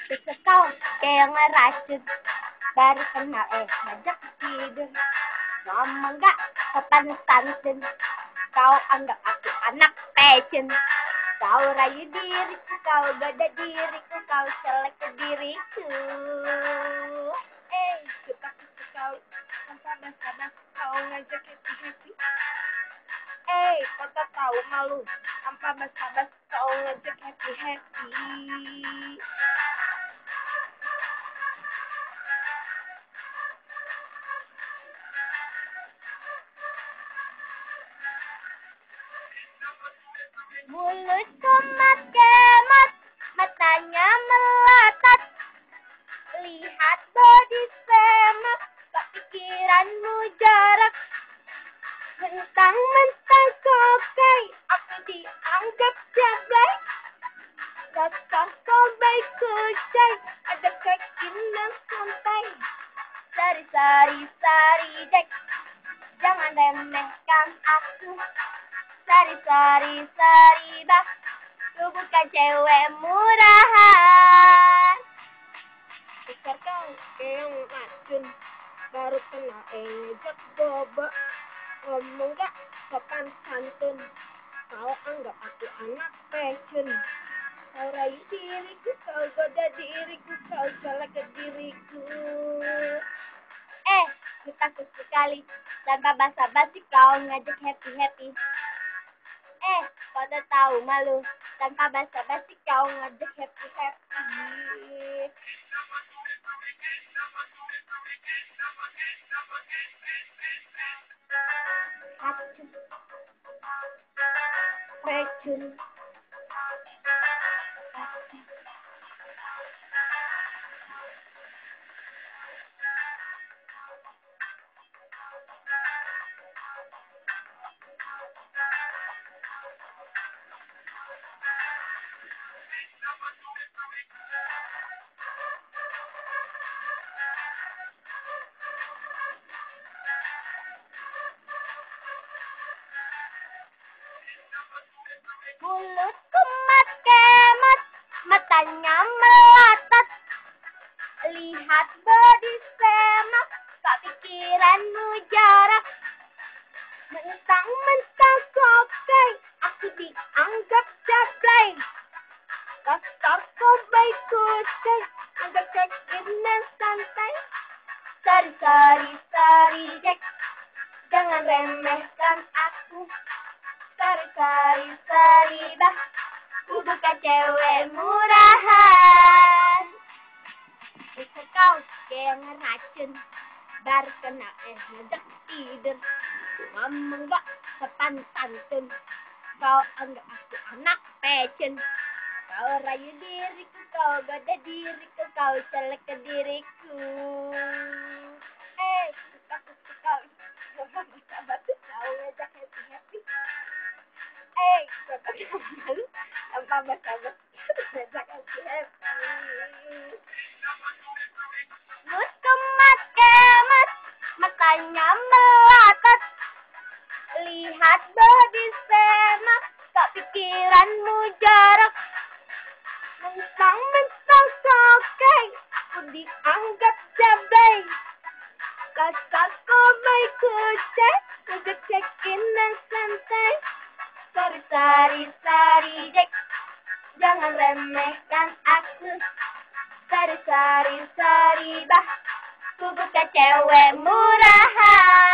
Bisa kau kayak ngeracun, baru kenal ngajak tidur. Ngomong gak sopan santun, kau anggap aku anak pecun. Kau rayu diriku, kau goda diriku, kau celek ke diriku. Suka sekali tanpa basa-basi kau ngajak happy-happy. Kau tak tahu malu tanpa basa-basi kau ngajak happy-happy. Mulutku mat-kemat, matanya melotot. Lihat body semak, kok pikiranmu jarak. Mentang-mentang kokai, aku dianggap jablay. Dasar kau baik kucai, ada kekin dan santai. Sari-sari dek, jangan remehkan aku. Sari bah, lu bukan cewek murahan. Besar kau yang racun, baru kena ngejak boba. Ngomong gak sopan santun, kau anggap aku anak pecun. Kau rayu diriku, kau goda diriku, kau celak ke diriku. Ku takut sekali, tanpa basa-basi kau ngajak happy-happy. Kau tak tahu malu, tanpa basa-basi kau ngajak happy-happy. Racun, racun. Mulutku mat-kemat, matanya melotot. Lihat body semak, kok pikiranmu jarak. Mentang-mentang kokai, aku dianggap jablay. Dasar kau baik kucai, anggap cekin dan santai. Sari dek, jangan remehkan aku. Sari bah, ku bukan cewek murahan. Bisa kau kayak ngeracun, baru kena ngajak tidur. Ngomong gak sopan santun, kau anggap aku anak pecun. Kau rayu diriku, kau goda diriku, kau celek ke diriku. Suka sekali, sahabat kau ngajak happy-happy. Kau tak malu, tanpa basa-basi ngajak happy-happy. Muka mat-kemat, matanya melotot. Lihat body semak, kok pikiranmu jarak. Mentang-mentang kokai, aku dianggap jablay. Dasar kau baik kucai, ngajak cekin dan santai. Sari dek, jangan remehkan aku. Sari bah, ku bukan cewek murahan.